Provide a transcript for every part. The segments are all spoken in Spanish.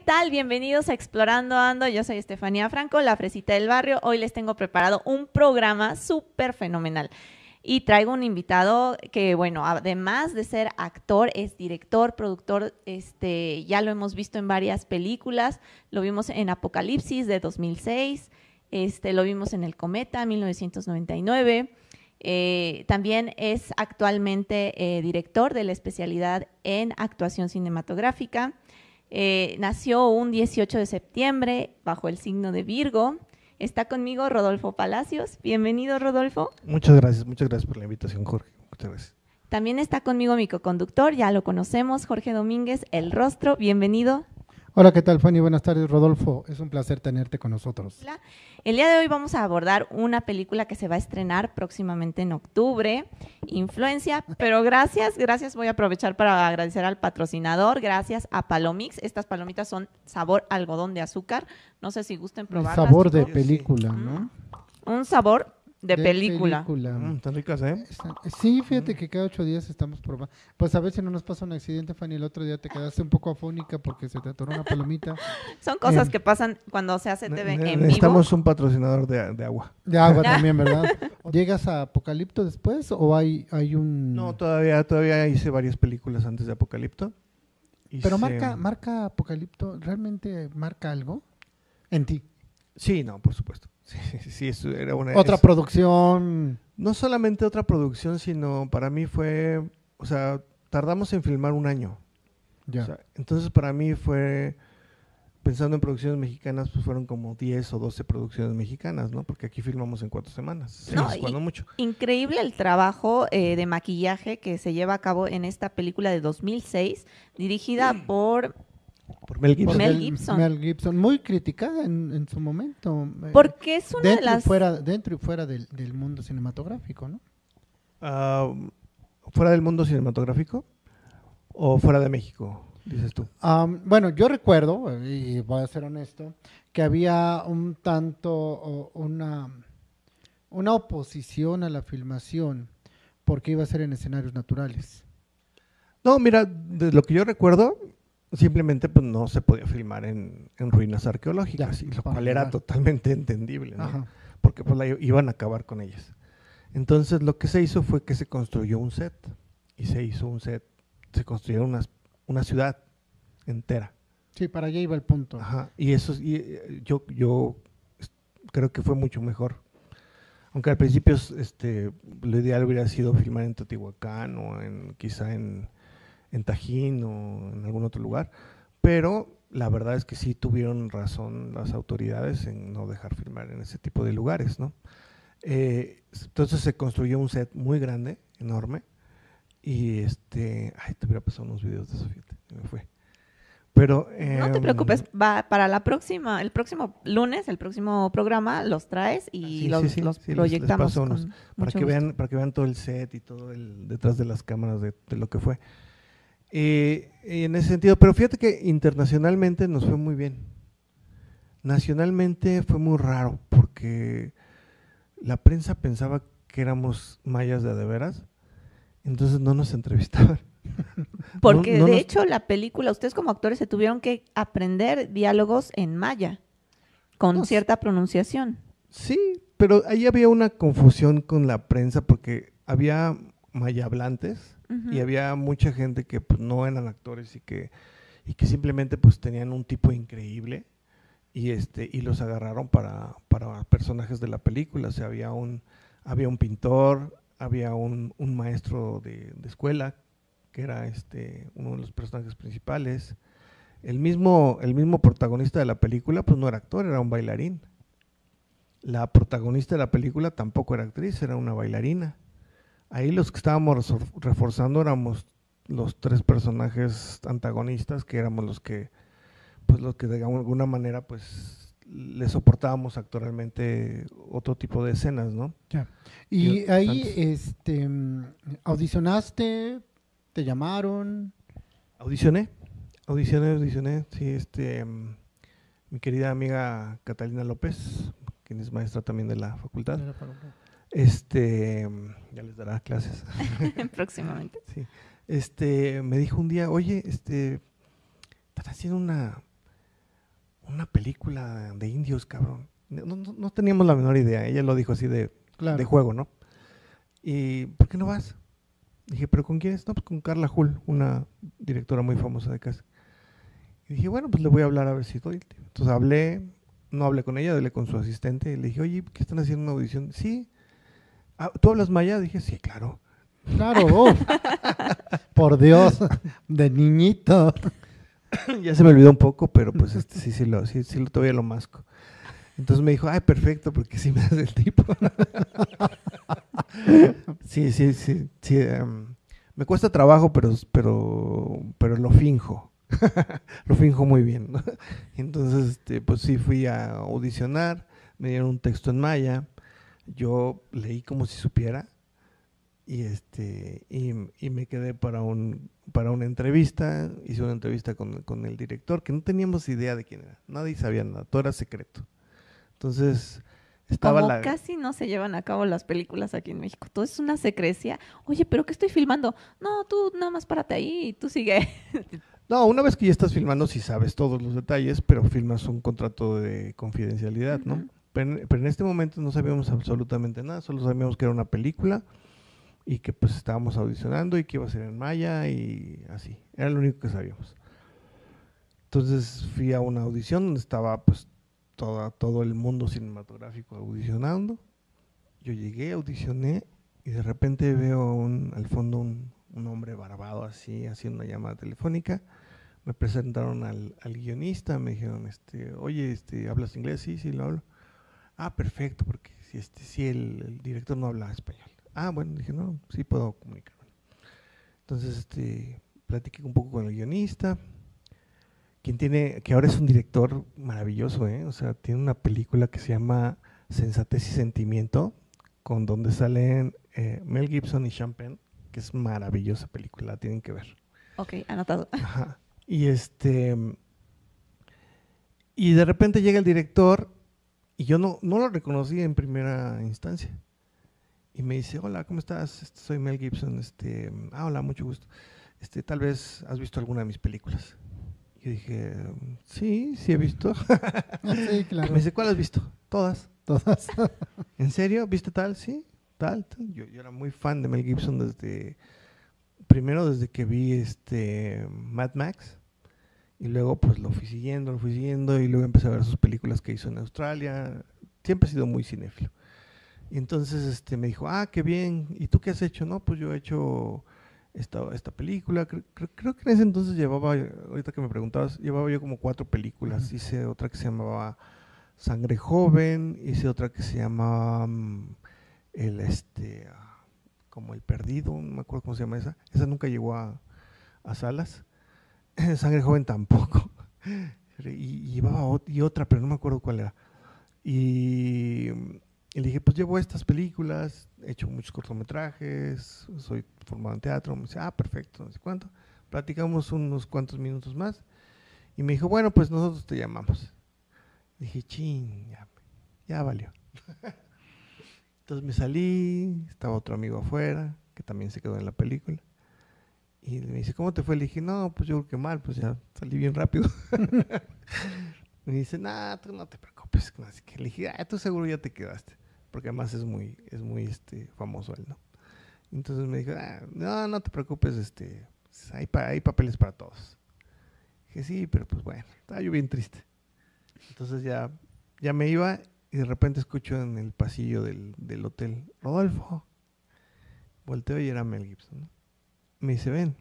tal? Bienvenidos a Explorando Ando. Yo soy Estefanía Franco, la fresita del barrio. Hoy les tengo preparado un programa súper fenomenal. Y traigo un invitado que, bueno, además de ser actor, es director, productor, ya lo hemos visto en varias películas. Lo vimos en Apocalipsis de 2006, lo vimos en El Cometa, 1999. También es actualmente director de la especialidad en actuación cinematográfica. Nació un 18 de septiembre bajo el signo de Virgo. Está conmigo Rodolfo Palacios. Bienvenido, Rodolfo. Muchas gracias por la invitación, Jorge. Muchas gracias. También está conmigo mi coconductor, ya lo conocemos, Jorge Domínguez, El Rostro. Bienvenido. Hola, ¿qué tal, Fanny? Buenas tardes, Rodolfo. Es un placer tenerte con nosotros. El día de hoy vamos a abordar una película que se va a estrenar próximamente en octubre, Influencia, pero gracias, voy a aprovechar para agradecer al patrocinador, gracias a Palomix. Estas palomitas son sabor algodón de azúcar, no sé si gusten probarlas. El sabor chicos. de película, ¿no? Un sabor de película. Están ricas, ¿eh? Sí, fíjate que cada 8 días estamos probando. Pues a ver si no nos pasa un accidente, Fanny. El otro día te quedaste un poco afónica porque se te atoró una palomita. Son cosas que pasan cuando se hace TV en vivo. Necesitamos un patrocinador de agua. De agua también, ¿verdad? ¿Llegas a Apocalipto después o hay un...? No, todavía hice varias películas antes de Apocalipto. Pero marca Apocalipto, ¿realmente marca algo en ti? Sí, no, por supuesto. Sí, eso era otra producción. No solamente otra producción, sino para mí fue, o sea, tardamos en filmar un año. Ya. O sea, entonces para mí fue, pensando en producciones mexicanas, pues fueron como 10 o 12 producciones mexicanas, ¿no? Porque aquí filmamos en 4 semanas, cuando mucho. Increíble el trabajo de maquillaje que se lleva a cabo en esta película de 2006, dirigida por Mel Gibson. Mel Gibson, muy criticada en su momento. Porque es una de las... Dentro y fuera del mundo cinematográfico, ¿no? ¿Fuera del mundo cinematográfico o fuera de México, dices tú? Bueno, yo recuerdo, y voy a ser honesto, que había un tanto una oposición a la filmación porque iba a ser en escenarios naturales. No, mira, de lo que yo recuerdo, simplemente pues no se podía filmar en ruinas arqueológicas, y lo cual era totalmente entendible, ¿no? Porque pues iban a acabar con ellas. Entonces lo que se hizo fue que se construyó un set, y se construyó una ciudad entera. Sí, para allá iba el punto. Ajá, y eso yo creo que fue mucho mejor. Aunque al principio lo ideal hubiera sido filmar en Teotihuacán o quizá en Tajín o en algún otro lugar, pero la verdad es que sí tuvieron razón las autoridades en no dejar filmar en ese tipo de lugares, ¿no? Entonces se construyó un set muy grande, enorme, y ay, te hubiera pasado unos videos de eso, fíjate, me fue. Pero no te preocupes, va para el próximo lunes, el próximo programa los traes y los proyectamos para que vean todo el set y todo el detrás de las cámaras de lo que fue. En ese sentido, pero fíjate que internacionalmente nos fue muy bien. Nacionalmente fue muy raro porque la prensa pensaba que éramos mayas de veras, entonces no nos entrevistaban. Porque de hecho la película, ustedes como actores se tuvieron que aprender diálogos en maya, con cierta pronunciación. Sí, pero ahí había una confusión con la prensa porque había maya hablantes. Y había mucha gente que pues, no eran actores y que simplemente pues tenían un tipo increíble y los agarraron para personajes de la película. O sea, había un pintor, había un maestro de escuela que era uno de los personajes principales. El mismo protagonista de la película pues no era actor, era un bailarín. La protagonista de la película tampoco era actriz, era una bailarina. Ahí los que estábamos reforzando éramos los 3 personajes antagonistas, que éramos los que de alguna manera pues le soportábamos actualmente otro tipo de escenas, ¿no? Ya. Y ahí audicionaste, te llamaron. Audicioné, sí, mi querida amiga Catalina López, quien es maestra también de la facultad. Ya les dará clases próximamente. Sí. Me dijo un día, oye, están haciendo película de indios, cabrón. No teníamos la menor idea. Ella lo dijo así de juego, ¿no? ¿Y por qué no vas? Dije, ¿pero con quién es? No, pues con Carla Hull, una directora muy famosa de casa. Y dije, bueno, pues le voy a hablar a ver si doy. Entonces no hablé con ella, hablé con su asistente. Y le dije, oye, ¿qué están haciendo una audición? Sí. ¿Tú hablas maya? Dije, sí, claro. Claro, por Dios, de niñito. Ya se me olvidó un poco, pero pues sí, todavía lo masco. Entonces me dijo, ay, perfecto, porque sí me hace el tipo. Sí. Me cuesta trabajo, pero lo finjo. Lo finjo muy bien, ¿no? Entonces, pues sí fui a audicionar, me dieron un texto en maya, yo leí como si supiera y me quedé para una entrevista. Hice una entrevista con el director, que no teníamos idea de quién era, nadie sabía nada, todo era secreto. Entonces como casi no se llevan a cabo las películas aquí en México, todo es una secrecía. Oye, ¿pero qué estoy filmando? No, tú nada más párate ahí y tú sigue. No, una vez que ya estás filmando sí sabes todos los detalles, pero firmas un contrato de confidencialidad, ¿no? Ujú. Pero en este momento no sabíamos absolutamente nada, solo sabíamos que era una película y que pues estábamos audicionando y que iba a ser en maya y así, era lo único que sabíamos. Entonces fui a una audición donde estaba pues todo el mundo cinematográfico audicionando. Yo llegué, audicioné y de repente veo al fondo un hombre barbado así, haciendo una llamada telefónica. Me presentaron al guionista, me dijeron, oye, ¿hablas inglés? Sí, lo hablo. Ah, perfecto, porque si el director no habla español. Ah, bueno, dije, no, sí puedo comunicarme. Entonces, platiqué un poco con el guionista, que ahora es un director maravilloso, ¿eh? O sea, tiene una película que se llama Sensatez y Sentimiento, con donde salen Mel Gibson y Sean Penn, que es maravillosa película, la tienen que ver. Ok, anotado. Ajá. Y de repente llega el director y yo no lo reconocí en primera instancia. Y me dice, hola, ¿cómo estás? Soy Mel Gibson. Hola, mucho gusto. Tal vez has visto alguna de mis películas. Yo dije, sí he visto. Sí, claro. Me dice, ¿cuál has visto? Todas. Todas. ¿En serio? ¿Viste tal? Sí, tal. Yo era muy fan de Mel Gibson primero desde que vi Mad Max. Y luego pues lo fui siguiendo y luego empecé a ver sus películas que hizo en Australia. Siempre he sido muy cinéfilo. Y entonces me dijo, qué bien, ¿y tú qué has hecho? No, pues yo he hecho esta película. Creo que en ese entonces ahorita que me preguntabas, llevaba yo como 4 películas. Uh-huh. Hice otra que se llamaba Sangre Joven, hice otra que se llamaba como El Perdido, no me acuerdo cómo se llama esa. Esa nunca llegó a salas. Sangre Joven tampoco. Y llevaba otra, pero no me acuerdo cuál era. Y le dije, pues llevo estas películas, he hecho muchos cortometrajes, soy formado en teatro. Me dice, perfecto, no sé cuánto. Platicamos unos cuantos minutos más. Y me dijo, bueno, pues nosotros te llamamos. Dije, ching, ya valió. Entonces me salí, estaba otro amigo afuera, que también se quedó en la película. Y me dice, ¿cómo te fue? Le dije, no, pues yo creo que mal, pues ya salí bien rápido. Me dice, tú no te preocupes. Así que le dije, tú seguro ya te quedaste. Porque además es muy famoso él, ¿no? Entonces me dijo, no te preocupes, hay papeles para todos. Dije, sí, pero pues bueno, estaba yo bien triste. Entonces ya me iba y de repente escucho en el pasillo del hotel, Rodolfo. Volteo y era Mel Gibson, ¿no? Me dice, ven,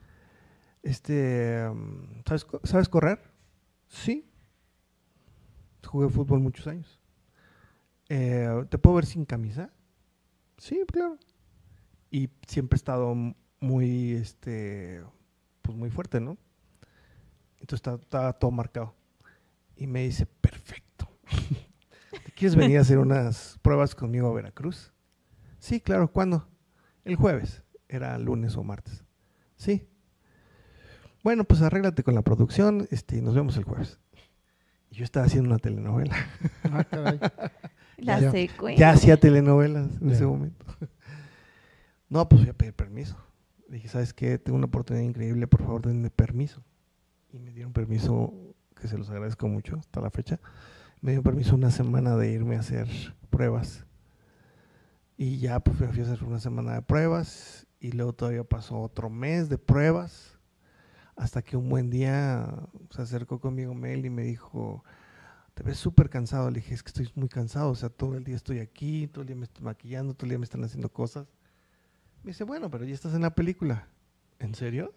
¿sabes correr? Sí. Jugué fútbol muchos años. ¿Te puedo ver sin camisa? Sí, claro. Y siempre he estado muy, pues muy fuerte, ¿no? Entonces está todo marcado. Y me dice, perfecto. ¿Te quieres venir a hacer unas pruebas conmigo a Veracruz? Sí, claro. ¿Cuándo? El jueves. Era lunes o martes. Sí. Bueno, pues arréglate con la producción y nos vemos el jueves. Y yo estaba haciendo una telenovela. Caray. La secuencia. Ya hacía telenovelas en ese momento. No, pues voy a pedir permiso. Dije, ¿sabes qué? Tengo una oportunidad increíble, por favor, denme permiso. Y me dieron permiso que se los agradezco mucho hasta la fecha, me dio permiso una semana de irme a hacer pruebas. Y ya pues fui a hacer una semana de pruebas y luego todavía pasó otro mes de pruebas hasta que un buen día se acercó conmigo Mel y me dijo, te ves súper cansado. Le dije, es que estoy muy cansado, o sea, todo el día estoy aquí, todo el día me estoy maquillando, todo el día me están haciendo cosas. Me dice, bueno, pero ya estás en la película. ¿En serio?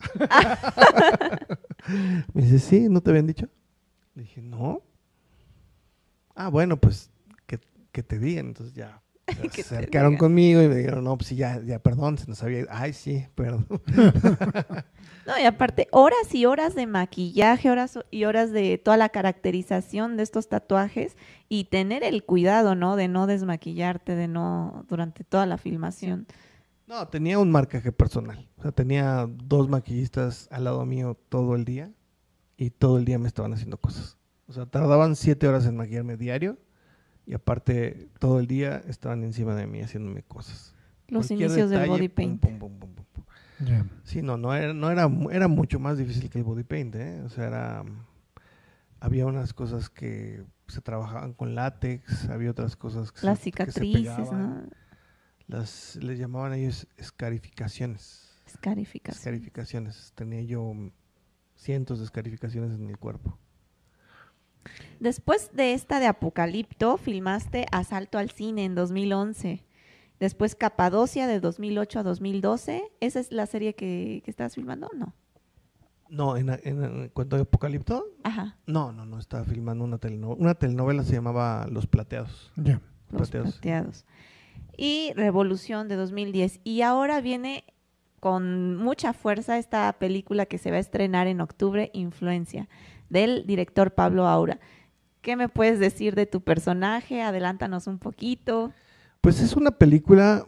Me dice, sí, ¿no te habían dicho? Le dije, no. Ah, bueno, pues que te digan. Entonces ya se acercaron conmigo y me dijeron, no, pues sí, ya, perdón, se nos había ido. Ay, sí, perdón. No, y aparte, horas y horas de maquillaje, horas y horas de toda la caracterización de estos tatuajes y tener el cuidado, ¿no? De no desmaquillarte, durante toda la filmación. No, tenía un marcaje personal. O sea, tenía 2 maquillistas al lado mío todo el día y todo el día me estaban haciendo cosas. O sea, tardaban 7 horas en maquillarme diario y aparte todo el día estaban encima de mí haciéndome cosas. Los Cualquier inicios del detalle, body paint. pum, pum, pum, pum, pum. Yeah. Sí, era mucho más difícil que el body paint, ¿eh? O sea, había unas cosas que se trabajaban con látex, había otras cosas que Las que se cicatrices, pegaban. ¿no? Les llamaban ellos escarificaciones. Escarificación. Escarificaciones. Tenía yo cientos de escarificaciones en mi cuerpo. Después de esta de Apocalipto, filmaste Asalto al Cine en 2011. Después Capadocia de 2008 a 2012. ¿Esa es la serie que estabas filmando o no? No, en cuanto a Apocalipto, Ajá, no, estaba filmando una telenovela. Una telenovela se llamaba Los Plateados. Yeah. Los Plateados. Y Revolución de 2010. Y ahora viene con mucha fuerza esta película que se va a estrenar en octubre, Influencia, del director Pablo Aura. ¿Qué me puedes decir de tu personaje? Adelántanos un poquito. Pues es una película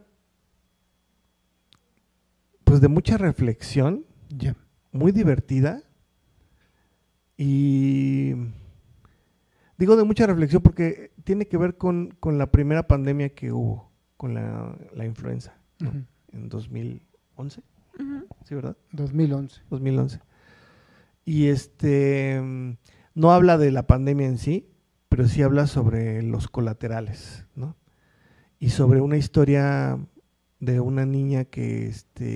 pues de mucha reflexión, Yeah. muy divertida y digo de mucha reflexión porque tiene que ver con la primera pandemia que hubo, con la influenza, ¿no? Ujú. En 2011, Ujú. ¿sí, verdad? 2011. 2011. Y no habla de la pandemia en sí, pero sí habla sobre los colaterales, ¿no? Y sobre una historia de una niña que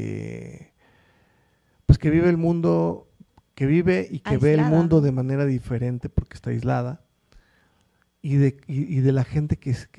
pues que vive el mundo, que vive y que ve el Aislada, mundo ¿no? de manera diferente porque está aislada, y de la gente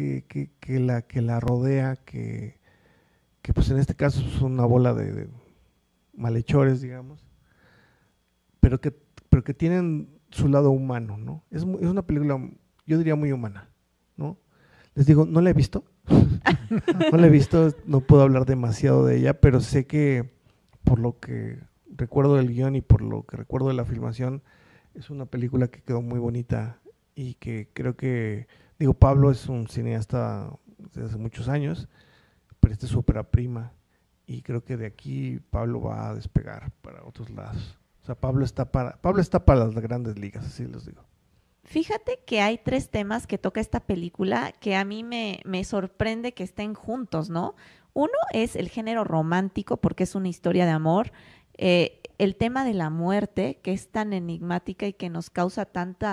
que la rodea, que pues en este caso es una bola de malhechores, digamos, pero que tienen su lado humano, ¿no? Es una película, yo diría, muy humana, ¿no? Les digo, no la he visto, no la he visto, no puedo hablar demasiado de ella, pero sé que por lo que recuerdo del guión y por lo que recuerdo de la filmación, es una película que quedó muy bonita y que creo que, digo, Pablo es un cineasta desde hace muchos años, pero esta es su ópera prima y creo que de aquí Pablo va a despegar para otros lados. O sea, Pablo está para las grandes ligas, así les digo. Fíjate que hay 3 temas que toca esta película que a mí me sorprende que estén juntos, ¿no? Uno es el género romántico, porque es una historia de amor. El tema de la muerte, que es tan enigmática y que nos causa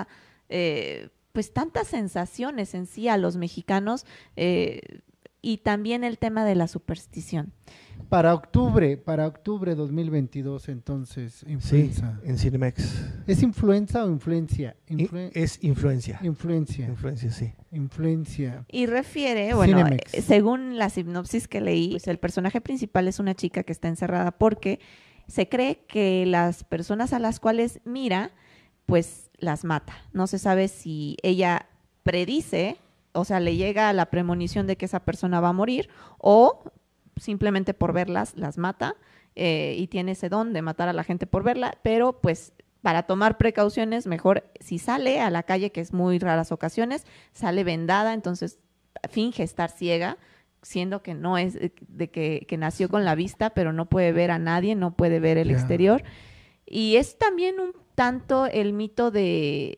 pues tantas sensaciones en sí a los mexicanos, y también el tema de la superstición. Para octubre 2022, entonces, influenza. Sí, en Cinemex. ¿Es influenza o influencia? Es influencia. Influencia. Influencia, sí. Influencia. Y refiere, bueno, Cinemex. según la sinopsis que leí, pues el personaje principal es una chica que está encerrada porque se cree que las personas a las cuales mira, pues las mata. No se sabe si ella predice, o sea, le llega la premonición de que esa persona va a morir, o simplemente por verlas las mata, y tiene ese don de matar a la gente por verla, pero pues para tomar precauciones, mejor si sale a la calle, que es muy raras ocasiones, sale vendada, entonces finge estar ciega, siendo que no es que nació con la vista, pero no puede ver a nadie, no puede ver el exterior. Y es también un tanto el mito de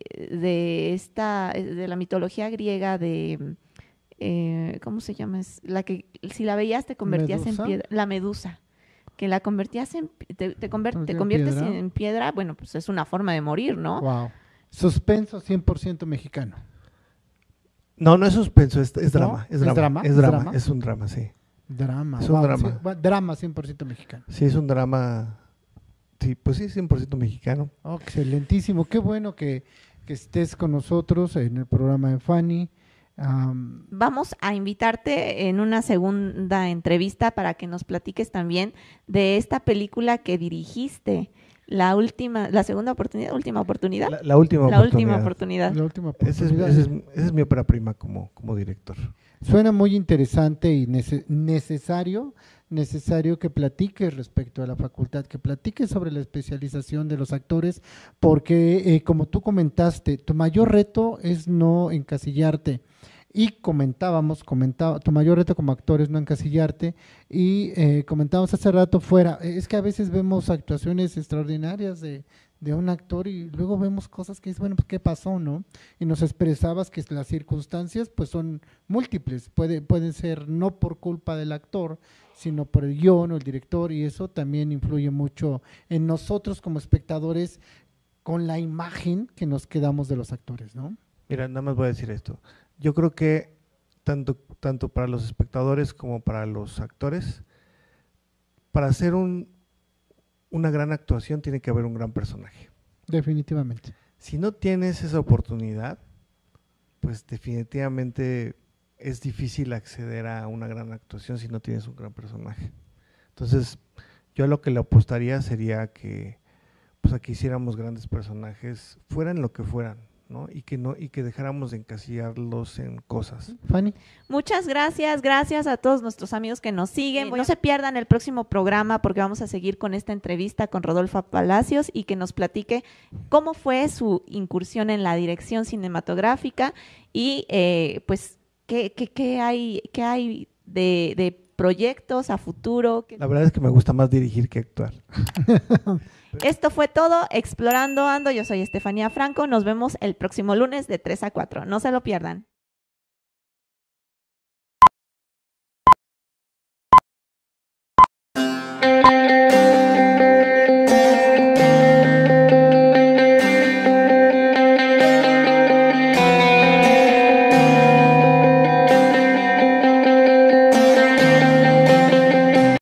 la mitología griega de ¿cómo se llama? Es la que si la veías te convertías ¿Medusa? en piedra, la medusa, que la convertías te conviertes ¿En piedra? en piedra, bueno, pues es una forma de morir, ¿no? Wow. Suspenso 100% mexicano. No, no es suspenso, es ¿No? drama. ¿Es drama? ¿Es drama? Es un drama, sí. Drama. Es un wow, drama. sí, drama 100% mexicano. Sí, es un drama, sí, pues sí, 100% mexicano. Oh, excelentísimo. Qué bueno que estés con nosotros en el programa de Fanny. Vamos a invitarte en una segunda entrevista para que nos platiques también de esta película que dirigiste, la segunda oportunidad, última oportunidad. La última La oportunidad. última oportunidad. La última Esa oportunidad. es mi ópera prima como director. Suena muy interesante y necesario que platiques respecto a la facultad, que platiques sobre la especialización de los actores, porque como tú comentaste, tu mayor reto es no encasillarte. Y tu mayor reto como actor es no encasillarte, y comentábamos hace rato fuera, es que a veces vemos actuaciones extraordinarias de un actor y luego vemos cosas que dices, bueno, pues ¿qué pasó, no? Y nos expresabas que las circunstancias pues son múltiples, pueden ser no por culpa del actor, sino por el guión o el director, y eso también influye mucho en nosotros como espectadores con la imagen que nos quedamos de los actores, ¿no? Mira, nada más voy a decir esto. Yo creo que tanto para los espectadores como para los actores, para hacer una gran actuación tiene que haber un gran personaje. Definitivamente. Si no tienes esa oportunidad, pues definitivamente es difícil acceder a una gran actuación si no tienes un gran personaje. Entonces, yo lo que le apostaría sería que pues aquí hiciéramos grandes personajes, fueran lo que fueran, ¿no? Y que dejáramos de encasillarlos en cosas. Fanny. Muchas gracias a todos nuestros amigos que nos siguen. No se pierdan el próximo programa porque vamos a seguir con esta entrevista con Rodolfo Palacios y que nos platique cómo fue su incursión en la dirección cinematográfica y pues qué hay de proyectos a futuro. La verdad es que me gusta más dirigir que actuar. Esto fue todo, Explorando Ando. Yo soy Estefanía Franco. Nos vemos el próximo lunes de 3 a 4. No se lo pierdan.